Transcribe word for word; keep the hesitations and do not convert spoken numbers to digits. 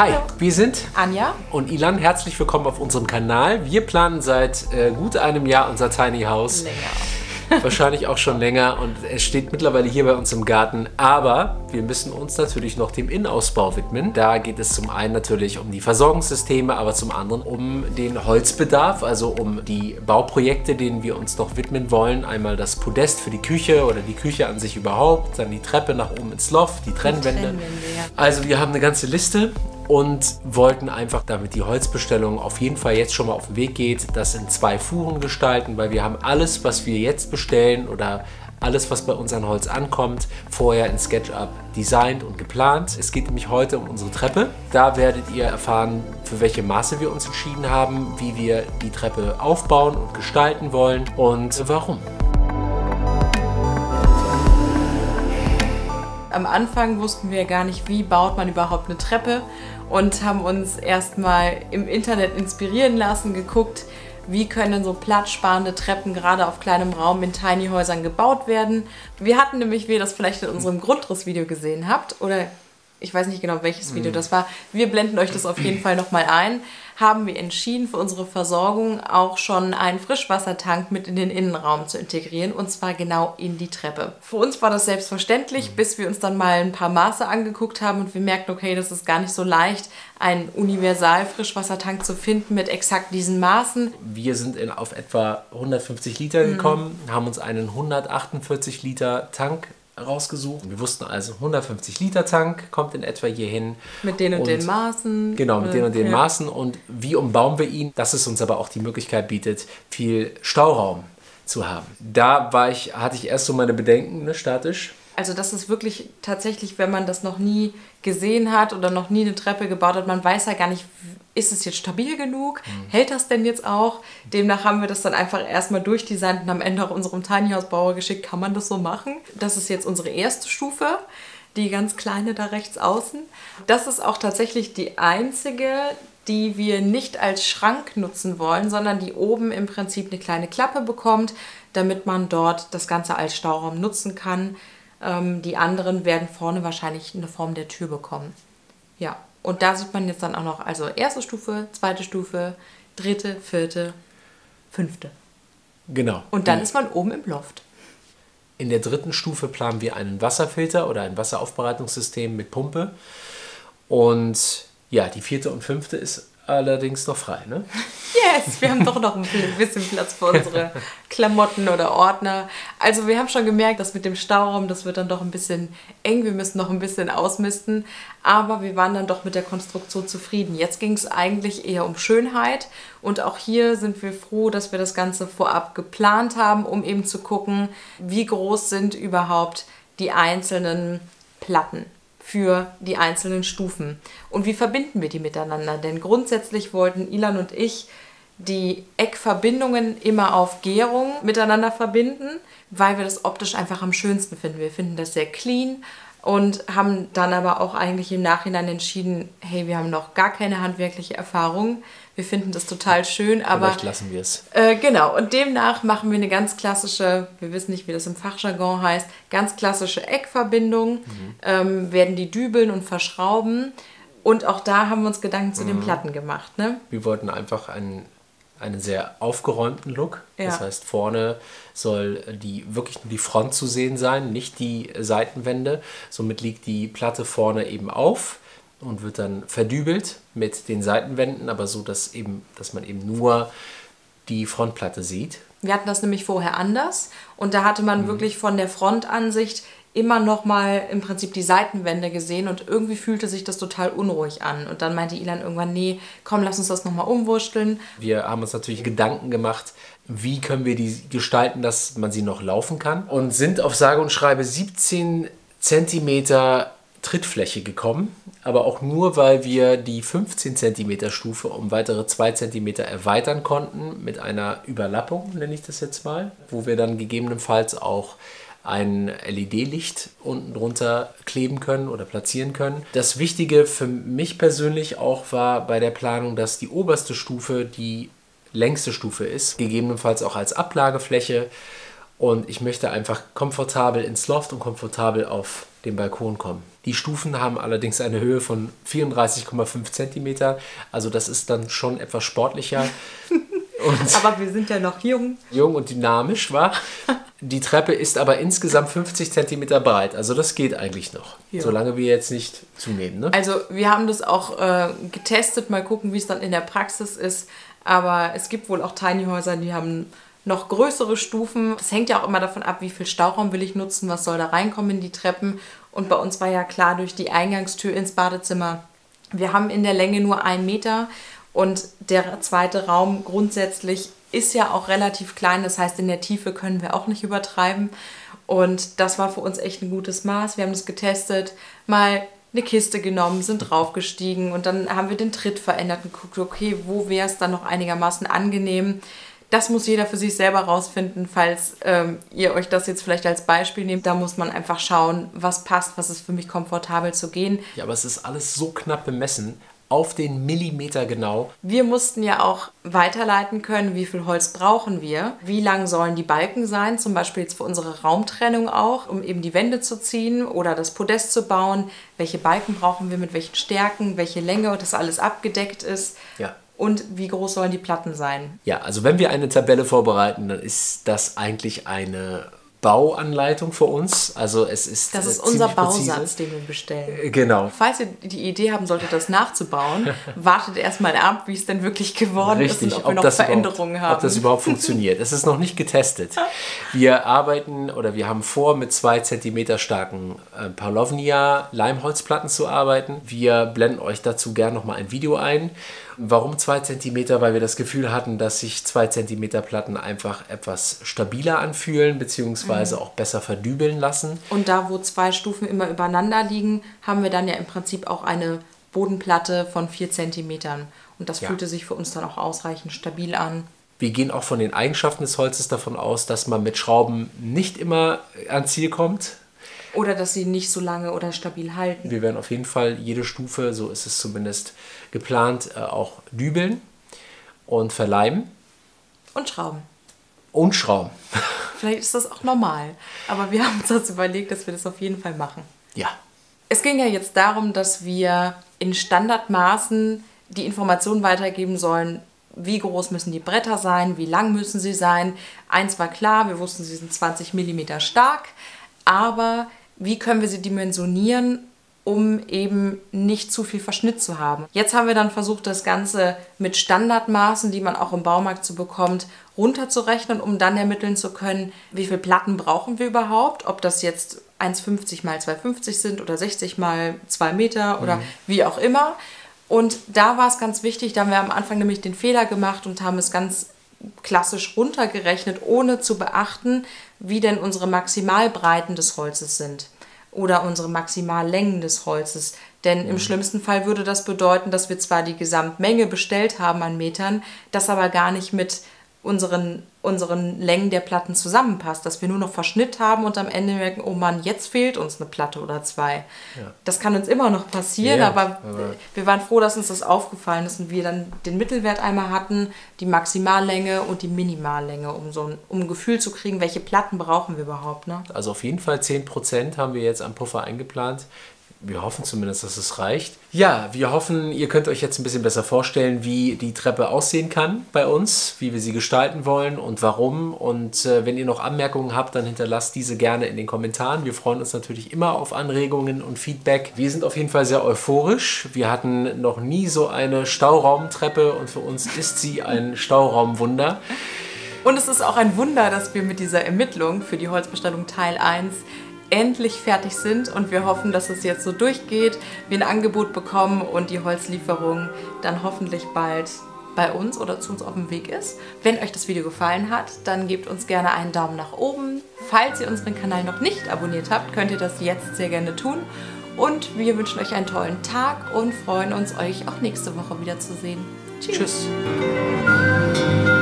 Hi, Hallo. wir sind Anja und Ilan. Herzlich willkommen auf unserem Kanal. Wir planen seit äh, gut einem Jahr unser Tiny House. länger. Wahrscheinlich auch schon länger und es steht mittlerweile hier bei uns im Garten. Aber wir müssen uns natürlich noch dem Innenausbau widmen. Da geht es zum einen natürlich um die Versorgungssysteme, aber zum anderen um den Holzbedarf, also um die Bauprojekte, denen wir uns noch widmen wollen. Einmal das Podest für die Küche oder die Küche an sich überhaupt, dann die Treppe nach oben ins Loft, die Trennwände. Die Trennwände, ja. Also wir haben eine ganze Liste und wollten einfach, damit die Holzbestellung auf jeden Fall jetzt schon mal auf den Weg geht, das in zwei Fuhren gestalten, weil wir haben alles, was wir jetzt bestellen oder alles, was bei uns an Holz ankommt, vorher in SketchUp designt und geplant. Es geht nämlich heute um unsere Treppe. Da werdet ihr erfahren, für welche Maße wir uns entschieden haben, wie wir die Treppe aufbauen und gestalten wollen und warum. Am Anfang wussten wir gar nicht, wie baut man überhaupt eine Treppe und haben uns erstmal im Internet inspirieren lassen, geguckt, wie können so platzsparende Treppen gerade auf kleinem Raum in Tiny Häusern gebaut werden. Wir hatten nämlich, wie ihr das vielleicht in unserem Grundrissvideo gesehen habt, oder ich weiß nicht genau, welches Video das war, wir blenden euch das auf jeden Fall nochmal ein, haben wir entschieden, für unsere Versorgung auch schon einen Frischwassertank mit in den Innenraum zu integrieren, und zwar genau in die Treppe. Für uns war das selbstverständlich, bis wir uns dann mal ein paar Maße angeguckt haben und wir merkten, okay, das ist gar nicht so leicht, einen Universal-Frischwassertank zu finden mit exakt diesen Maßen. Wir sind in, auf etwa hundertfünfzig Liter gekommen, mhm. haben uns einen hundertachtundvierzig Liter Tank rausgesucht. Wir wussten also, hundertfünfzig Liter Tank kommt in etwa hier hin. Mit den und, und den Maßen. Genau, mit den und den ja. Maßen. Und wie umbauen wir ihn? Dass es uns aber auch die Möglichkeit bietet, viel Stauraum zu haben. Da war ich, hatte ich erst so meine Bedenken, ne, statisch. Also das ist wirklich tatsächlich, wenn man das noch nie gesehen hat oder noch nie eine Treppe gebaut hat, man weiß ja gar nicht, ist es jetzt stabil genug? Mhm. Hält das denn jetzt auch? Demnach haben wir das dann einfach erstmal durchdesignt und am Ende auch unserem Tiny House Bauer geschickt, kann man das so machen? Das ist jetzt unsere erste Stufe, die ganz kleine da rechts außen. Das ist auch tatsächlich die einzige, die wir nicht als Schrank nutzen wollen, sondern die oben im Prinzip eine kleine Klappe bekommt, damit man dort das Ganze als Stauraum nutzen kann. Die anderen werden vorne wahrscheinlich eine Form der Tür bekommen. Ja, und da sieht man jetzt dann auch noch, also erste Stufe, zweite Stufe, dritte, vierte, fünfte. Genau. Und dann ist man oben im Loft. In der dritten Stufe planen wir einen Wasserfilter oder ein Wasseraufbereitungssystem mit Pumpe. Und ja, die vierte und fünfte ist allerdings noch frei, ne? Yes, wir haben doch noch ein bisschen Platz für unsere Klamotten oder Ordner. Also wir haben schon gemerkt, dass mit dem Stauraum, das wird dann doch ein bisschen eng. Wir müssen noch ein bisschen ausmisten. Aber wir waren dann doch mit der Konstruktion zufrieden. Jetzt ging es eigentlich eher um Schönheit. Und auch hier sind wir froh, dass wir das Ganze vorab geplant haben, um eben zu gucken, wie groß sind überhaupt die einzelnen Platten für die einzelnen Stufen. Und wie verbinden wir die miteinander? Denn grundsätzlich wollten Ilan und ich die Eckverbindungen immer auf Gärung miteinander verbinden, weil wir das optisch einfach am schönsten finden. Wir finden das sehr clean und haben dann aber auch eigentlich im Nachhinein entschieden, hey, wir haben noch gar keine handwerkliche Erfahrung. Wir finden das total schön, aber... Vielleicht lassen wir es. Äh, genau, und demnach machen wir eine ganz klassische, wir wissen nicht, wie das im Fachjargon heißt, ganz klassische Eckverbindung, mhm. ähm, werden die dübeln und verschrauben. Und auch da haben wir uns Gedanken zu mhm. den Platten gemacht. Ne? Wir wollten einfach einen, einen sehr aufgeräumten Look. Ja. Das heißt, vorne soll die wirklich nur die Front zu sehen sein, nicht die Seitenwände. Somit liegt die Platte vorne eben auf und wird dann verdübelt mit den Seitenwänden, aber so, dass, eben, dass man eben nur die Frontplatte sieht. Wir hatten das nämlich vorher anders und da hatte man mhm. wirklich von der Frontansicht immer noch mal im Prinzip die Seitenwände gesehen und irgendwie fühlte sich das total unruhig an. Und dann meinte Ilan irgendwann, nee, komm, lass uns das nochmal umwursteln. Wir haben uns natürlich Gedanken gemacht, wie können wir die gestalten, dass man sie noch laufen kann. Und sind auf sage und schreibe siebzehn Zentimeter Trittfläche gekommen, aber auch nur, weil wir die fünfzehn Zentimeter Stufe um weitere zwei Zentimeter erweitern konnten mit einer Überlappung, nenne ich das jetzt mal, wo wir dann gegebenenfalls auch ein L E D-Licht unten drunter kleben können oder platzieren können. Das Wichtige für mich persönlich auch war bei der Planung, dass die oberste Stufe die längste Stufe ist, gegebenenfalls auch als Ablagefläche. Und ich möchte einfach komfortabel ins Loft und komfortabel auf den Balkon kommen. Die Stufen haben allerdings eine Höhe von vierunddreißig Komma fünf Zentimeter. Also das ist dann schon etwas sportlicher. Und aber wir sind ja noch jung. Jung und dynamisch, war. Die Treppe ist aber insgesamt fünfzig Zentimeter breit. Also das geht eigentlich noch. Ja. Solange wir jetzt nicht zunehmen. Ne? Also wir haben das auch äh, getestet. Mal gucken, wie es dann in der Praxis ist. Aber es gibt wohl auch Tiny Häuser, die haben noch größere Stufen. Das hängt ja auch immer davon ab, wie viel Stauraum will ich nutzen, was soll da reinkommen in die Treppen. Und bei uns war ja klar durch die Eingangstür ins Badezimmer, wir haben in der Länge nur einen Meter und der zweite Raum grundsätzlich ist ja auch relativ klein. Das heißt, in der Tiefe können wir auch nicht übertreiben. Und das war für uns echt ein gutes Maß. Wir haben das getestet, mal eine Kiste genommen, sind draufgestiegen und dann haben wir den Tritt verändert und geguckt, okay, wo wäre es dann noch einigermaßen angenehm. Das muss jeder für sich selber rausfinden, falls ähm, ihr euch das jetzt vielleicht als Beispiel nehmt. Da muss man einfach schauen, was passt, was ist für mich komfortabel zu gehen. Ja, aber es ist alles so knapp bemessen, auf den Millimeter genau. Wir mussten ja auch weiterleiten können, wie viel Holz brauchen wir, wie lang sollen die Balken sein, zum Beispiel jetzt für unsere Raumtrennung auch, um eben die Wände zu ziehen oder das Podest zu bauen. Welche Balken brauchen wir, mit welchen Stärken, welche Länge, dass alles abgedeckt ist. Ja. Und wie groß sollen die Platten sein? Ja, also wenn wir eine Tabelle vorbereiten, dann ist das eigentlich eine Bauanleitung für uns. Also es ist Das ist äh, unser präzise. Bausatz, den wir bestellen. Äh, Genau. Falls ihr die Idee haben solltet, das nachzubauen, wartet erstmal ab, wie es denn wirklich geworden Richtig, ist und ob, wir noch das Veränderungen haben. haben. Ob das überhaupt funktioniert. Es ist noch nicht getestet. Wir arbeiten oder wir haben vor, mit zwei Zentimeter starken äh, Palovnia Leimholzplatten zu arbeiten. Wir blenden euch dazu gerne nochmal ein Video ein. Warum zwei Zentimeter? Weil wir das Gefühl hatten, dass sich zwei Zentimeter Platten einfach etwas stabiler anfühlen, beziehungsweise mhm. auch besser verdübeln lassen. Und da, wo zwei Stufen immer übereinander liegen, haben wir dann ja im Prinzip auch eine Bodenplatte von vier Zentimetern. Und das ja. fühlte sich für uns dann auch ausreichend stabil an. Wir gehen auch von den Eigenschaften des Holzes davon aus, dass man mit Schrauben nicht immer ans Ziel kommt. Oder dass sie nicht so lange oder stabil halten. Wir werden auf jeden Fall jede Stufe, so ist es zumindest geplant, auch dübeln und verleimen. Und schrauben. Und schrauben. Vielleicht ist das auch normal. Aber wir haben uns das überlegt, dass wir das auf jeden Fall machen. Ja. Es ging ja jetzt darum, dass wir in Standardmaßen die Informationen weitergeben sollen, wie groß müssen die Bretter sein, wie lang müssen sie sein. Eins war klar, wir wussten, sie sind zwanzig Millimeter stark, aber wie können wir sie dimensionieren, um eben nicht zu viel Verschnitt zu haben. Jetzt haben wir dann versucht, das Ganze mit Standardmaßen, die man auch im Baumarkt so bekommt, runterzurechnen, um dann ermitteln zu können, wie viele Platten brauchen wir überhaupt, ob das jetzt eins Komma fünfzig mal zwei Komma fünfzig sind oder sechzig mal zwei Meter oder mhm. wie auch immer. Und da war es ganz wichtig, da haben wir am Anfang nämlich den Fehler gemacht und haben es ganz klassisch runtergerechnet, ohne zu beachten, wie denn unsere Maximalbreiten des Holzes sind oder unsere Maximallängen des Holzes. Denn mhm. im schlimmsten Fall würde das bedeuten, dass wir zwar die Gesamtmenge bestellt haben an Metern, das aber gar nicht mit unseren, unseren Längen der Platten zusammenpasst, dass wir nur noch Verschnitt haben und am Ende merken, oh Mann, jetzt fehlt uns eine Platte oder zwei. Ja. Das kann uns immer noch passieren, ja, aber, aber wir waren froh, dass uns das aufgefallen ist und wir dann den Mittelwert einmal hatten, die Maximallänge und die Minimallänge, um so ein, um ein Gefühl zu kriegen, welche Platten brauchen wir überhaupt. Ne? Also auf jeden Fall zehn Prozent haben wir jetzt am Puffer eingeplant. Wir hoffen zumindest, dass es reicht. Ja, wir hoffen, ihr könnt euch jetzt ein bisschen besser vorstellen, wie die Treppe aussehen kann bei uns, wie wir sie gestalten wollen und warum. Und äh, wenn ihr noch Anmerkungen habt, dann hinterlasst diese gerne in den Kommentaren. Wir freuen uns natürlich immer auf Anregungen und Feedback. Wir sind auf jeden Fall sehr euphorisch. Wir hatten noch nie so eine Stauraumtreppe und für uns ist sie ein Stauraumwunder. Und es ist auch ein Wunder, dass wir mit dieser Ermittlung für die Holzbestellung Teil eins endlich fertig sind und wir hoffen, dass es jetzt so durchgeht, wir ein Angebot bekommen und die Holzlieferung dann hoffentlich bald bei uns oder zu uns auf dem Weg ist. Wenn euch das Video gefallen hat, dann gebt uns gerne einen Daumen nach oben. Falls ihr unseren Kanal noch nicht abonniert habt, könnt ihr das jetzt sehr gerne tun. Und wir wünschen euch einen tollen Tag und freuen uns, euch auch nächste Woche wieder zu sehen. Tschüss. Tschüss.